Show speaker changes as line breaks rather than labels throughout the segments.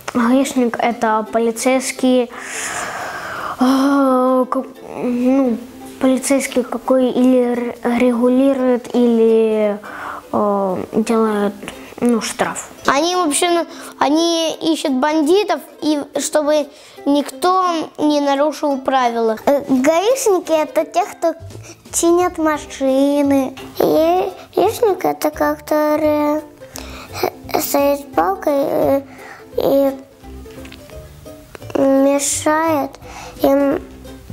Гаишник – это полицейский, полицейский какой или регулирует, или делает штраф.
Они вообще они ищут бандитов, и чтобы никто не нарушил правила.
Гаишники – это те, кто чинят машины. И гаишник – это который стоит с палкой и мешает им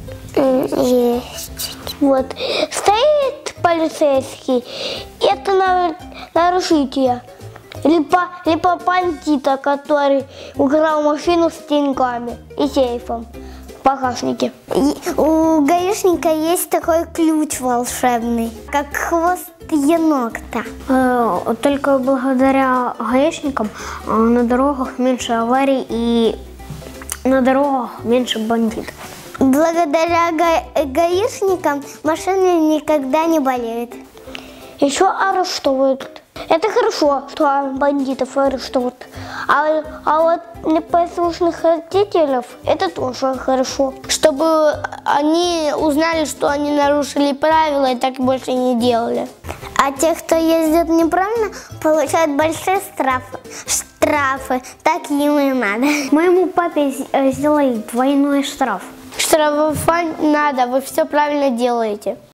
есть.
Вот. Стоит полицейский, это нарушитель. Либо бандита, который украл машину с деньгами и сейфом в багажнике.
У гаишника есть такой ключ волшебный, как хвост енота.
Только благодаря гаишникам на дорогах меньше аварий и на дорогах меньше бандитов.
Благодаря гаишникам машины никогда не болеют.
Еще арестовывают. Это хорошо, что бандитов арестуют. А вот непослушных родителей это тоже хорошо. Чтобы они узнали, что они нарушили правила и так больше не делали.
А те, кто ездит неправильно, получают большие штрафы. Так им и надо.
Моему папе сделали двойной штраф.
Штрафовать надо, вы все правильно делаете.